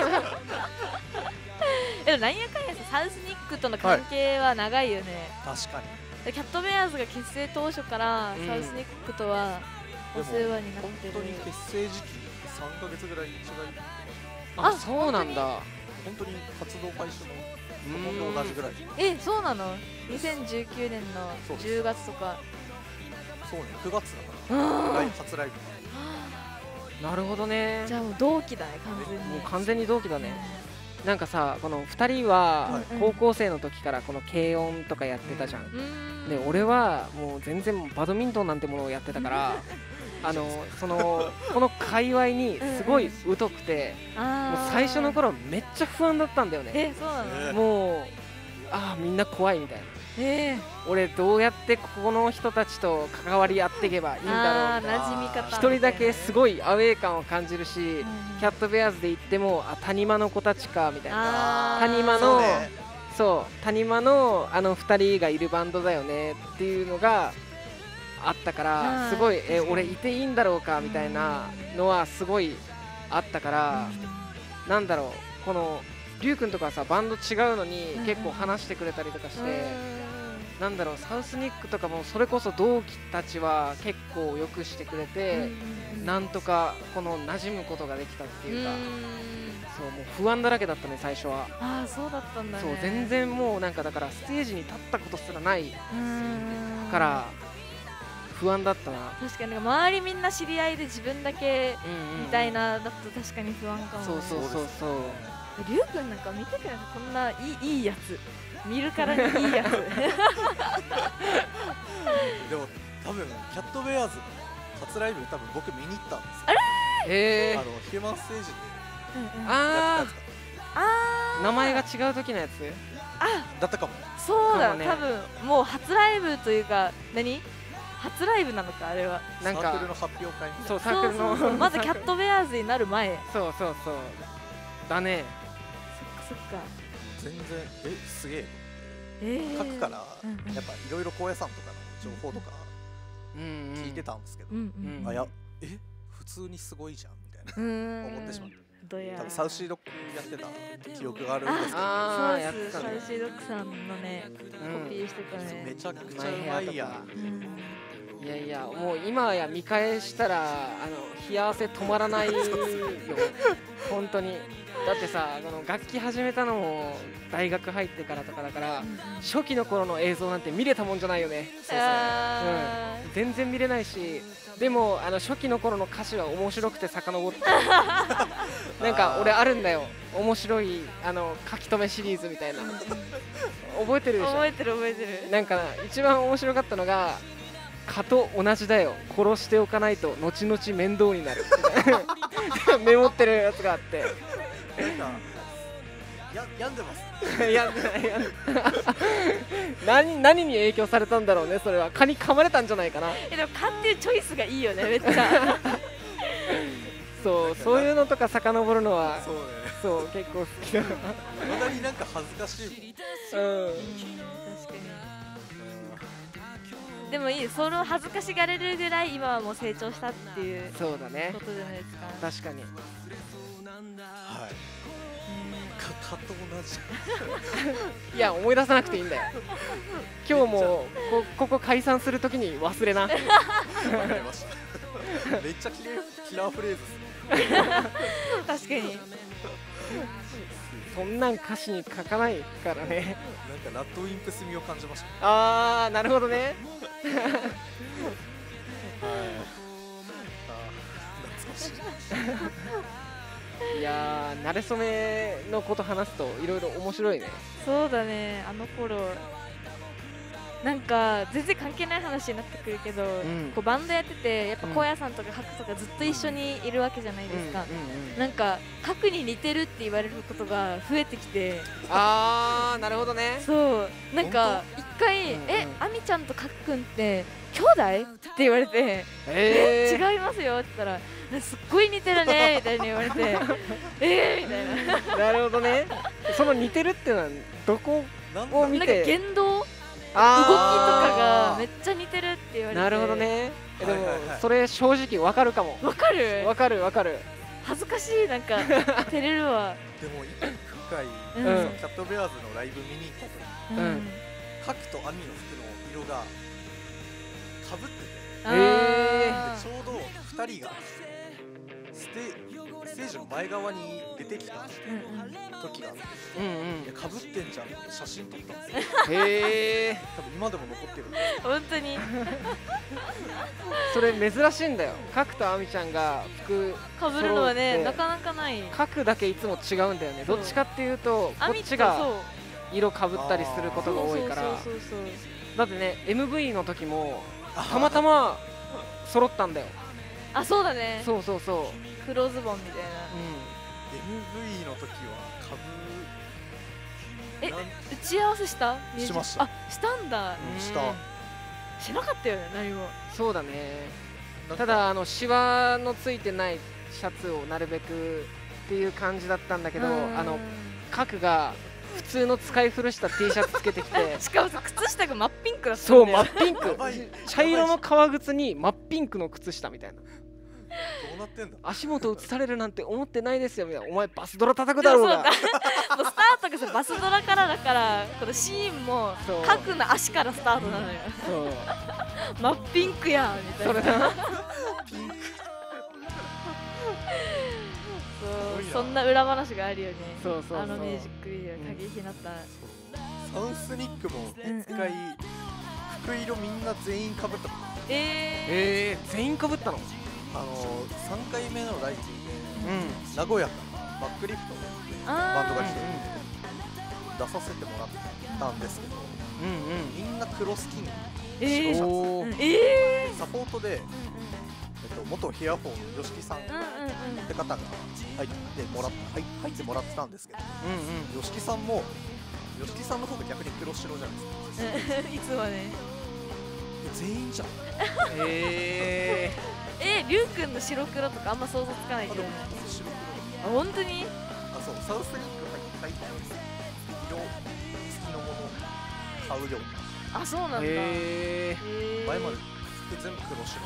でもなんやかんやサウスニックとの関係は長いよね。 確かに。 キャットベアーズが結成当初からサウスニックとはお世話になってる。 本当に結成時期3ヶ月ぐらい違い。 あ、そうなんだ。 本当に活動開始の同じぐらい。 そうなの？2019年の10月とか。 そうね、9月だから初ライブ。なるほどね。 じゃあもう同期だね完全に。 もう完全に同期だね。なんかさこの2人は高校生の時からこの軽音とかやってたじゃん。で俺はもう全然バドミントンなんてものをやってたからこの界隈にすごい疎くてもう最初の頃めっちゃ不安だったんだよね。 そうなの？ もうみんな怖いみたいな。俺どうやってこの人たちと関わり合っていけばいいんだろうみたいな。 馴染み方。 一人だけすごいアウェー感を感じるし、キャットベアーズで言っても谷間の子たちかみたいな。谷間の谷間の2人がいるバンドだよねっていうのがあったからすごい俺いていいんだろうかみたいなのはすごいあったからなんだろうこのリュウ君とかさバンド違うのに結構話してくれたりとかしてなんだろうサウスニックとかもそれこそ同期たちは結構よくしてくれてなんとかこの馴染むことができたっていうかそうもう不安だらけだったね最初は。 そうだったんだね。 そう全然もうなんかだからステージに立ったことすらないから不安だったな。 確かに周りみんな知り合いで自分だけみたいなだと確かに不安かも。 そうそうそうそう。 りゅうくんなんか見てくれる、こんないいやつ見るからにいいやつ。でも多分キャットベアーズの初ライブ多分僕見に行ったんですよ。 あれヒューマンステージでああ、名前が違う時のやつだったかも。 そうだ、多分もう初ライブというか、初ライブなのかあれは。 なんかサークルの発表会みたいな。 そうサークルのまだキャットベアーズになる前。 そうそうそうだね。 そっか全然すげえ書くから、やっぱいろいろ高野山とかの情報とか聞いてたんですけど、普通にすごいじゃんみたいな思ってしまって。多分サウシードッグやってた記憶があるんですけど、 そうです、サウシードッグさんのねコピーしてたね。 めちゃくちゃうまいや。 いやいや、もう今や見返したら冷や汗止まらないよ本当に。だってさ、楽器始めたのも大学入ってからとかだから、初期の頃の映像なんて見れたもんじゃないよね。全然見れないし、でも初期の頃の歌詞は面白くて遡ってなんか俺あるんだよ、面白い書き留めシリーズみたいな。覚えてるでしょ。 覚えてる覚えてる。 なんか一番面白かったのが、蚊と同じだよ、殺しておかないと後々面倒になるメモってるやつがあって、 病んでます。 何に影響されたんだろうね。それは蚊に噛まれたんじゃないかな。 でも蚊っていうチョイスがいいよね、めっちゃ。 そういうのとか遡るのはそう結構好きだ。 まだになんか恥ずかしいもん。 確かに。でもいい、その恥ずかしがれるぐらい今はもう成長したっていうそうだね、 ことじゃないですか。 確かに。 はい。蚊と同じ。 いや、思い出さなくていいんだよ。今日もここ解散するときに忘れな。 わかりました。めっちゃキラーフレーズですね。 確かに。 そんなん歌詞に書かないからね。 なんかラッドウィンプス味を感じました。 ああ、なるほどね。 懐かしい。 いやー、慣れ初めのこと話すといろいろ面白いね。 そうだね、あの頃なんか全然関係ない話になってくるけど、こうバンドやっててやっぱ高野山とかカクとかずっと一緒にいるわけじゃないですか。なんかカクに似てるって言われることが増えてきて。 あー、なるほどね。 そうなんか一回あみちゃんとカクくんって兄弟って言われて、違いますよって言ったら、すっごい似てるねみたいに言われてみたいな。 なるほどね。その似てるってのはどこを見て？ なんか言動、動きとかがめっちゃ似てるって言われて。 なるほどね。でもそれ正直わかるかも。 わかる？ わかるわかる。 恥ずかしい、なんか照れるわ。 でも一回キャットベアーズのライブ見に行った時、カクとアミの服の色がかぶってて、ちょうど2人がステージの前側に出てきた時があって、かぶってんじゃんって写真撮ったんですよ。多分今でも残ってる。 本当にそれ珍しいんだよ。カクとアミちゃんが服かぶるのはね、なかなかない。 カクだけいつも違うんだよね。どっちかっていうとこっちが色かぶったりすることが多いから。だってね、 MV の時もたまたま揃ったんだよ。 あ、そうだね。 そうそうそう、 黒ズボンみたいな。 MV の時はかぶ打ち合わせした？ しました。 あ、したんだ。しなかったよね、何も。 そうだね。ただシワのついてないシャツをなるべくっていう感じだったんだけど、カクが普通の使い古した T シャツつけてきてしかも靴下が真っピンクだったんだよ。そう、真っピンク。茶色の革靴に真っピンクの靴下みたいな。 どうなってんだ。 足元映されるなんて思ってないですよみたいな。お前バスドラ叩くだろうが。 もうスタートがさ、バスドラからだから、このシーンもカクの足からスタートなのよ。真っピンクやみたいな。そんな裏話があるよね。あのミュージックビデオ、影ひなた。 サンスニックも一回服色みんな全員かぶった。 全員かぶったの？ 3回目のライブで、名古屋からバックリフトのバンドが来て出させてもらったんですけど、みんな黒スキニー、白シャツ、サポートで、元ヘアフォーの吉木さんって方が入ってもらってたんですけど、吉木さんも吉木さんの方が逆に黒白じゃないですか。 いつもね。 全員じゃん。 りゅうくんの白黒とかあんま想像つかないけどね。 白黒。本当に？ そう、サウスリンク入った色付きのものを買うよ。 そうなんだ。 前まで服全部黒白。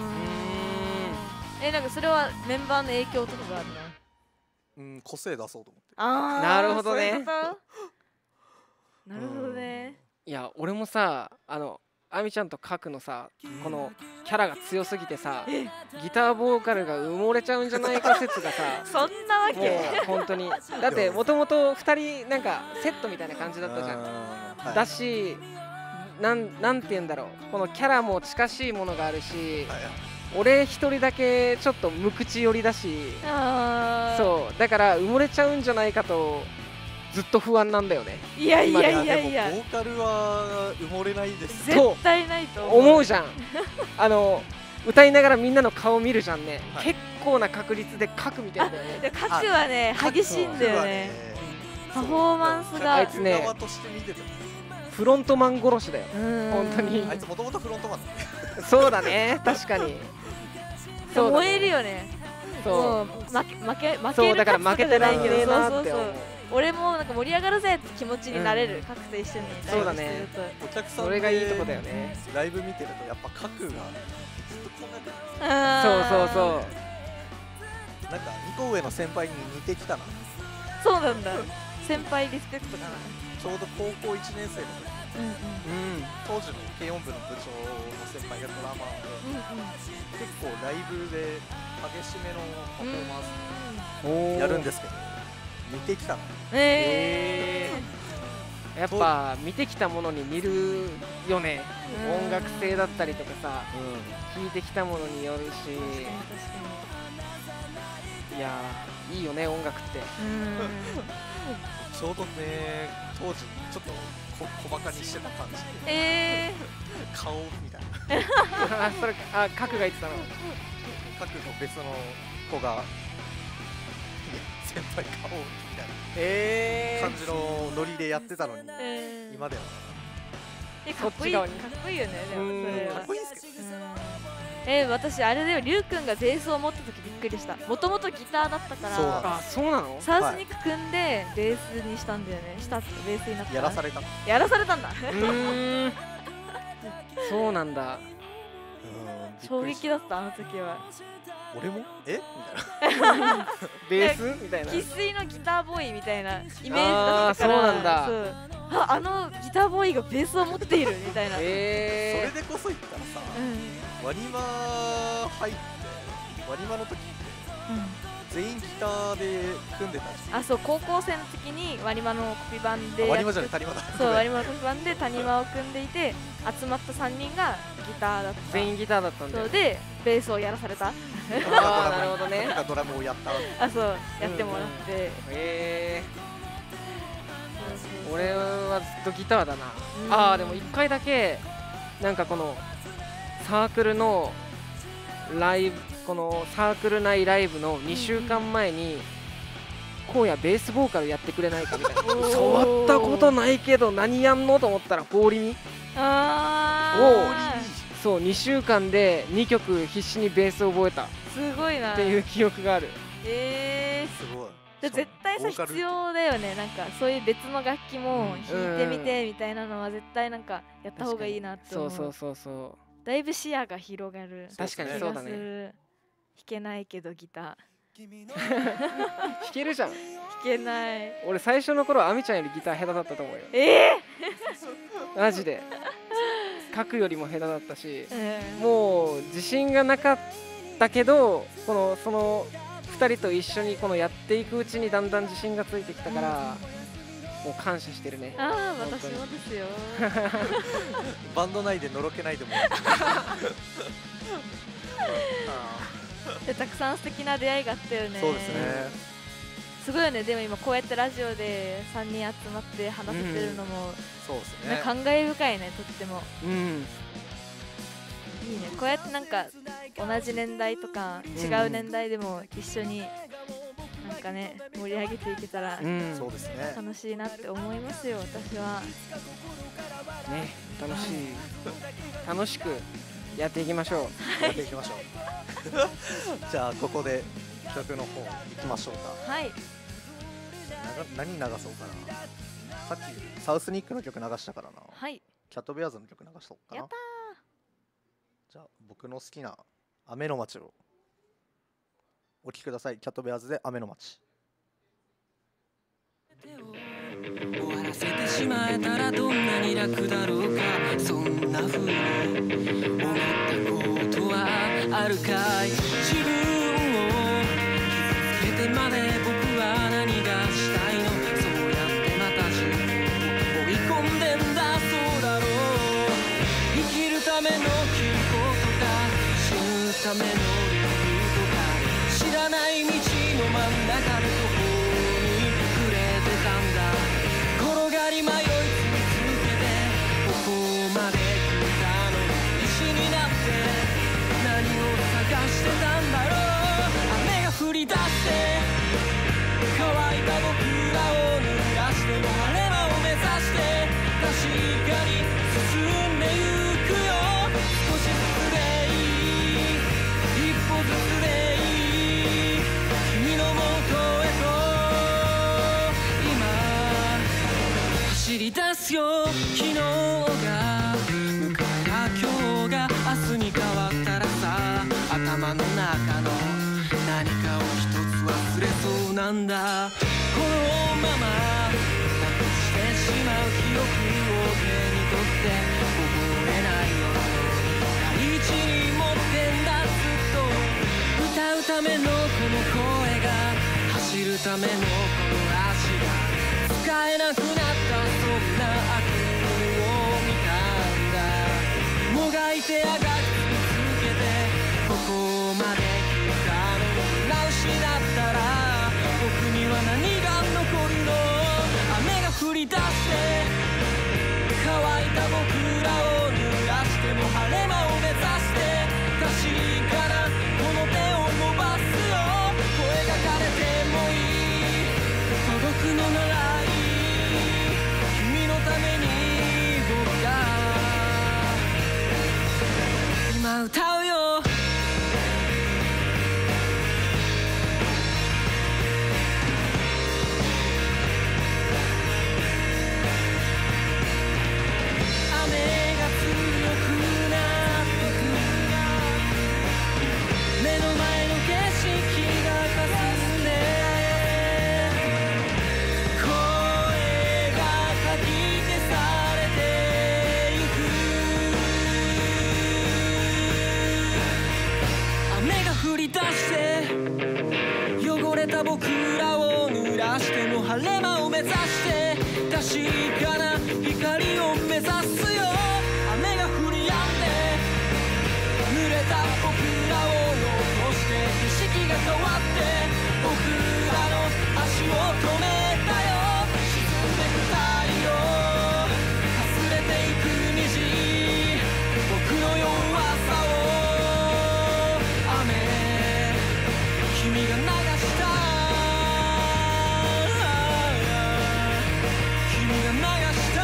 なんかそれはメンバーの影響とかがあるの？個性出そうと思って。 なるほどね。 なるほどね。 いや、俺もさ、あみちゃんとカクのさ、このキャラが強すぎてさ、ギターボーカルが埋もれちゃうんじゃないか説がさそんなわけ？ もう本当にだってもともと2人なんかセットみたいな感じだったじゃん。だし、なんて言うんだろう、このキャラも近しいものがあるし、俺一人だけちょっと無口寄りだし、そうだから埋もれちゃうんじゃないかとずっと不安なんだよね。 いやいやいやいや、ボーカルは埋もれないです。 絶対ないと思うじゃん。歌いながらみんなの顔見るじゃんね。結構な確率で書くみたいだよね。 書くはね激しいんだよね。パフォーマンスがあいつね、フロントマン殺しだよ。本当に。 あいつもともとフロントマンだ。 そうだね、確かに。 燃えるよね。そう、負けるだから負けてないけど、俺もなんか盛り上がるぜって気持ちになれる。カクと一緒にそうだね。 お客さんそれがいいとこだよね。 ライブ見てるとやっぱカクがずっとこんなそうなんか2個上の先輩に似てきたな。 そうなんだ。先輩リスペクトかな。 ちょうど高校1年生の時、当時の軽音部の部長の先輩がドラマーで、結構ライブで激しめのパフォーマンスやるんですけど、似てきたの。 やっぱ見てきたものに似るよね。音楽性だったりとかさ、聴いてきたものによるし、いやいいよね音楽って。 ちょうどね、当時ちょっと小バカにしてた感じ。顔みたいな。それカクが言ってたの。 カクの別の子が先輩顔みたいな感じのノリでやってたのに、今ではかっこいいよね。でもそれはかっこいいですけど私あれだよ、りゅうくんがベースを持った時びっくりした。もともとギターだったから。 そうなの？ サウスニック組んでベースにしたんだよね。ベースになった。 やらされたんだ。 そうなんだ。 衝撃だった、あの時は。 俺もみたいな。ベースみたいな。 生粋のギターボーイみたいなイメージだったから。 そうなんだ。 あのギターボーイがベースを持っているみたいな。 それでこそ言ったらさ、ワニマ入ってワニマの時って全員ギターで組んでたじゃん。 そう、高校生の時にワニマのコピーバンで、 ワニマじゃない、谷間だ。 そう、ワニマのコピーバンで谷間を組んでいて、集まった3人がギターだった。 全員ギターだったんだよ。 そうでベースをやらされた。 なるほどね。 ドラムをやった。 そうやってもらって。 俺はずっとギターだな。でも1回だけなんかこのサークルのライブ、このサークル内ライブの2週間前に荒野ベースボーカルやってくれないかみたいな。触ったことないけど何やんのと思ったらフォーリミそう2週間で2曲必死にベースを覚えた。 すごいなっていう記憶がある。 すごい。 絶対さ必要だよね。なんかそういう別の楽器も弾いてみてみたいなのは絶対なんかやった方がいいなって思う。 そうだいぶ視野が広がる。 確かにそうだね。 弾けないけどギター弾けるじゃん。 弾けない。 俺最初の頃アミちゃんよりギター下手だったと思うよ。マジで書くよりも下手だったし、もう自信がなかったけど、その2人と一緒にこのやっていくうちにだんだん自信がついてきたから、 もう感謝してるね。 ああ、私もですよ。 バンド内でのろけないでもで、たくさん素敵な出会いがあったよね。 そうですね。 すごいよね。でも今こうやってラジオで3人集まって話せてるのも、 そうですね。 感慨深いね、とっても。 うん。 いいね。こうやってなんか同じ年代とか違う年代でも一緒になんかね、盛り上げていけたらそうですね。 楽しいなって思いますよ、私は。 ね、楽しくやっていきましょう。 やっていきましょう。じゃあここで曲の方行きましょうか。 はい。 何流そうかな。さっきサウスニックの曲流したからな。 はい。 キャットベアーズの曲流そうかな。 やったー。 じゃあ僕の好きな雨の街をお聴きください。キャットベアーズで雨の街。 終わらせてしまえたらどんなに楽だろうか。そんな風に思ったことはあるかい。自分を傷つけてまで僕は何がしたいの。そうやってまた自分を追い込んでんだ。そうだろう。生きるための希望とか死ぬための理由とか知らない道の真ん中で途方に暮れてたんだ。転がり迷い続けてここまで来たのに石になって何を探してたんだろう。雨が降り出して乾いた僕らを濡らしても晴れ間を目指して確かに進んでゆくよ。少しずつでいい一歩ずつでいい君のもとへと今走り出すよ。昨日が迎えた今日が明日に変わったらさ頭の中の何かを一つ忘れそうなんだ。このままなくしてしまう記憶を手に取ってこぼれないように大事に持ってんだ。ずっと歌うためのこの声が走るためのこの足が使えなくなった。そんな悪夢を見たんだ。もがいてあがき続けてここまで来たのにな失ったら僕には何が残るの。雨が降り出して乾いた僕らを濡らしても晴れ間を目指して確かなこの手を伸ばすよ。声が枯れてもいい届くのならいい君のために僕が今歌うよ。目の前の景色が霞んで声がかき消されてゆく。雨が降り出して汚れた僕らを濡らしても晴れ間を目指して確かな光を目指すよ。雨が降り止んで濡れた僕らを残して景色が変わって僕らの足を止めたよ。沈んでく太陽かすれていく虹僕の弱さを雨君が流した君が流した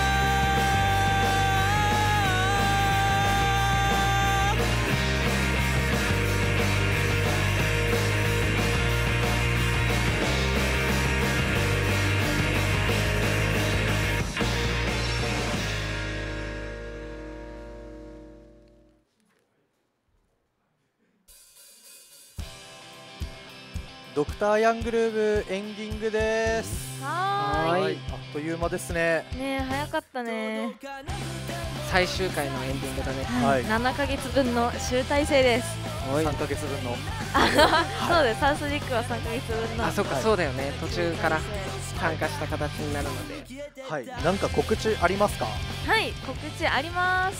ドクターヤングルーブエンディングです。 はーい。 あっという間ですね。 ねえ、早かったね。 最終回のエンディングだね。 はい。 7ヶ月分の集大成です。 3ヶ月分の。 そうです。サウスジックは3ヶ月分の。 あ、そっか、そうだよね。途中から。 参加した形になるので、 はい、なんか告知ありますか？ はい、告知あります。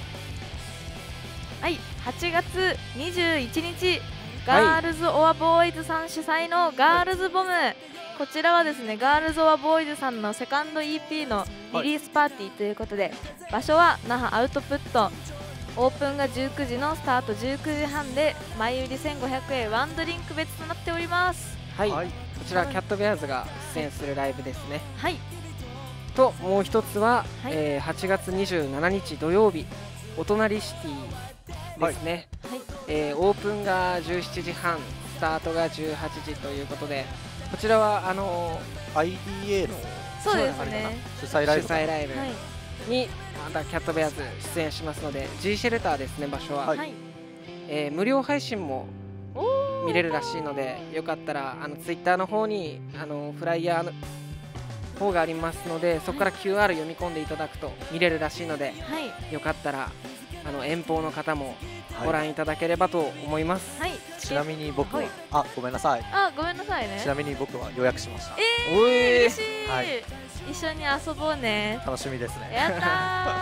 はい、8月21日ガールズ・オア・ボーイズさん主催のガールズボム、こちらはですねガールズ・オア・ボーイズさんのセカンド EP のリリースパーティーということで、場所は那覇アウトプット、オープンが19時のスタート19時半で前売り1500円、ワンドリンク別となっております。 はい、こちらキャットベアーズが出演するライブですね。 はい、 ともう一つは、8月27日土曜日お隣シティですね。オープンが17時半、スタートが18時ということで、こちらは IDA のそうですね主催ライブにまたキャットベアーズ出演しますので、 G シェルターですね場所は、無料配信も見れるらしいので、よかったらツイッターの方にフライヤーの方がありますので、そこから QR 読み込んでいただくと見れるらしいので、よかったら遠方の方もご覧いただければと思います。 ちなみに僕はごめんなさい。 ごめんなさいね。 ちなみに僕は予約しました。 嬉しい。一緒に遊ぼうね。 楽しみですね。 やった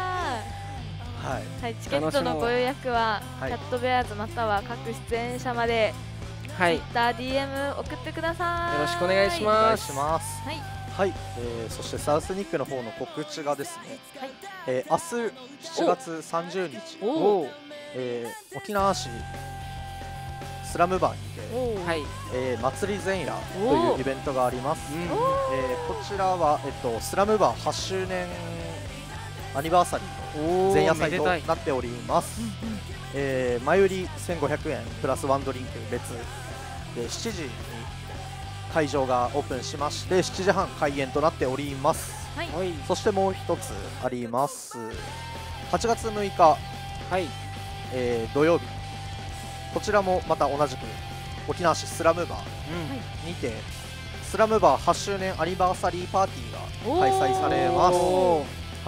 ー。チケットのご予約はキャットベアーズまたは各出演者まで Twitter、DM 送ってください。 よろしくお願いします。 はい、そしてサウスニックの方の告知がですね、明日7月30日、沖縄市スラムバーにて、祭り前夜というイベントがあります。こちらは、スラムバー8周年アニバーサリーの前夜祭となっております。前売り1500円プラスワンドリンク別で、7時に会場がオープンしまして、7時半開演となっております。そしてもう一つあります。8月6日、土曜日、こちらもまた同じく沖縄市スラムバーにて、スラムバー8周年アニバーサリーパーティーが開催されます。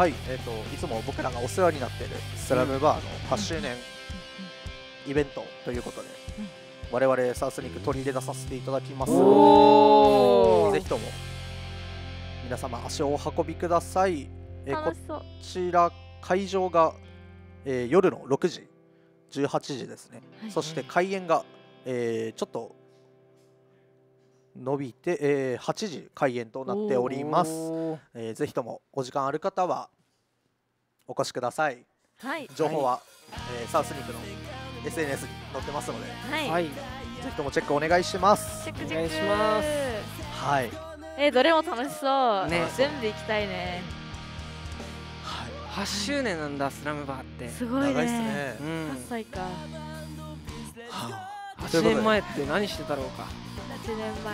いつも僕らがお世話になっているスラムバーの8周年イベントということで、我々サウスニック取り入れ出させていただきます。ぜひとも皆様足をお運びください。こちら会場が、夜の6時18時ですね。そして開演が、ちょっと伸びて、8時開演となっております。ぜひともお時間ある方はお越しください。情報は、サウスニックの SNS に載ってますので、ぜひともチェックお願いします。 お願いします。 どれも楽しそうね。全部行きたいね。 8周年なんだスラムバーって。 すごいね。8歳か。 8年前って何してたろうか。 8年前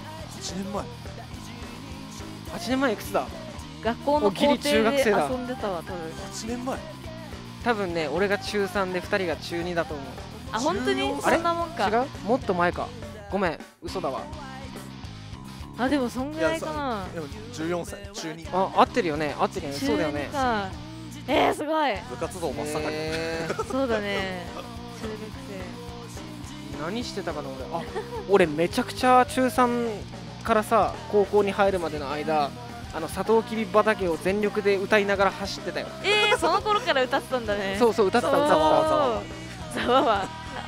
8年前いくつだ。 学校の校庭で遊んでたわ。多分 8年前。 多分ね、俺が中3で2人が中2だと思う。 本当にそんなもんか。 違う、もっと前か。ごめん、嘘だわ。 でもそんぐらいかな。 でも14歳、中2。 合ってるよね、合ってるよね。そうだよね。 すごい。 部活動真っ盛り。 そうだね。中学生。何してたかな俺。俺めちゃくちゃ中3からさ高校に入るまでの間、サトウキビ畑を全力で歌いながら走ってたよ。 その頃から歌ってたんだね。 そうそう、歌ってた。ざわわ。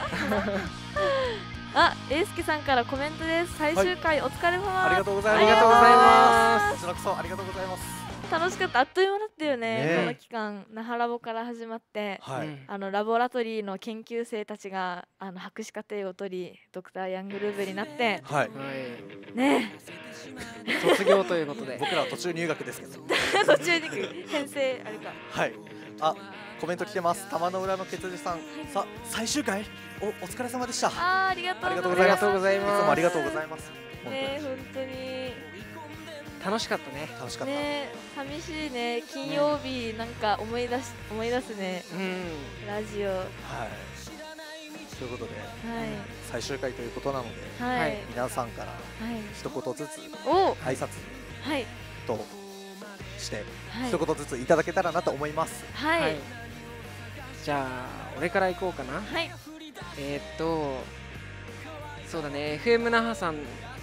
英介さんからコメントです。最終回お疲れ様。 ありがとうございます。 ありがとうございます。 こちらこそありがとうございます。 楽しかった。あっという間だったよね。この期間那覇ラボから始まって、ラボラトリーの研究生たちが博士課程を取り、ドクターヤングルーブになってね、 卒業ということで、 僕らは途中入学ですけど途中入学編成あれか。 コメント来てます。玉の裏のケツジさん、最終回お疲れ様でした。 ありがとうございます。いつもありがとうございます。 本当に楽しかったね。 楽しかったね。寂しいね。金曜日なんか思い出すね。ラジオ。 ということで最終回ということなので、皆さんから一言ずつ挨拶として一言ずついただけたらなと思います。 じゃあ俺から行こうかな。そうだね、FM 那覇さん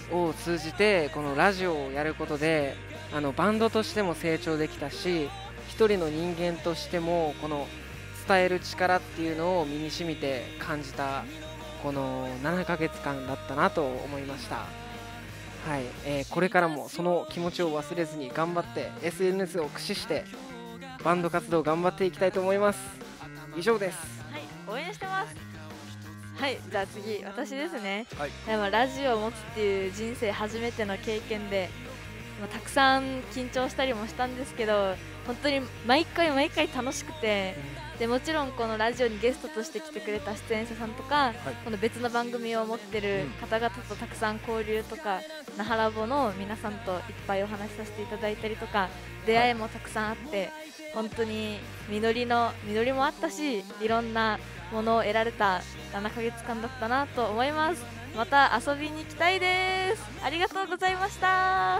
を通じてこのラジオをやることでバンドとしても成長できたし、一人の人間としてもこの伝える力っていうのを身に染みて感じたこの7ヶ月間だったなと思いました。はい、これからもその気持ちを忘れずに頑張って SNS を駆使してバンド活動頑張っていきたいと思います。以上です。 はい、応援してます。はい、じゃあ次私ですね。 はい、 でもラジオを持つっていう人生初めての経験で、たくさん緊張したりもしたんですけど、本当に毎回楽しくて、でもちろんこのラジオにゲストとして来てくれた出演者さんとか、この別の番組を持ってる方々とたくさん交流とか、那覇ラボの皆さんといっぱいお話しさせていただいたりとか、出会いもたくさんあって、本当に実りもあったし、いろんなものを得られた7ヶ月間だったなと思います。また遊びに行きたいです。ありがとうございました。 はい、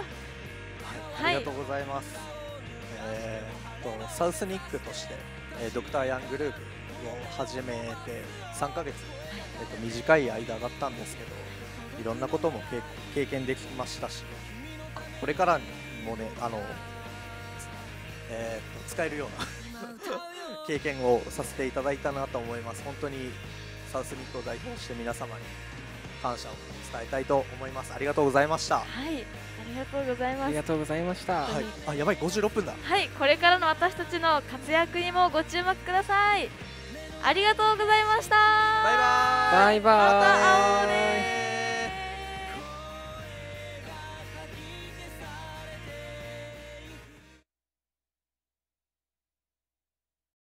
ありがとうございます。サウスニックとしてドクターヤングループを始めて3ヶ月、短い間だったんですけど、いろんなことも経験できましたし、これからもね使えるような経験をさせていただいたなと思います。本当にサウスニックを代表して皆様に感謝を伝えたいと思います。ありがとうございました。 はい、ありがとうございます。 ありがとうございました。 はい、あ、やばい、56分だ。 はい、これからの私たちの活躍にもご注目ください。ありがとうございました。 バイバーイ。 バイバーイ。 また会おうね。